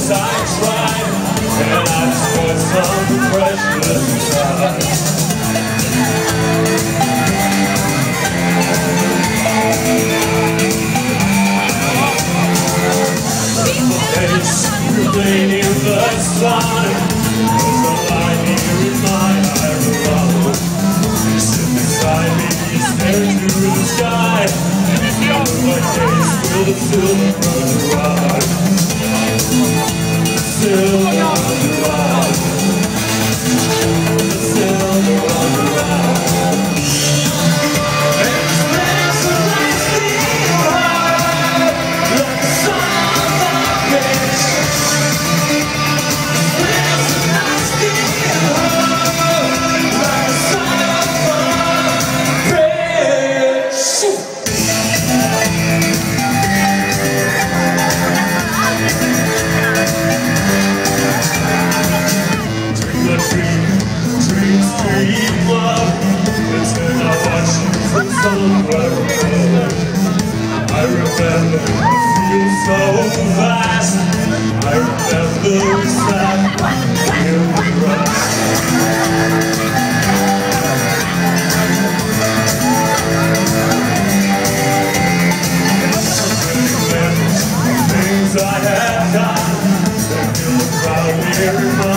I tried, and I just want some precious inside. Face remain in the sun, as the light here in my iron love. You sit beside me, you stare to the sky, my days will the silver run around. Silver run around. Silver run around. Dream love, until I watch you from somewhere above. I remember it feels so fast. I remember we sat in the grass. Things I had done, they feel proud here in my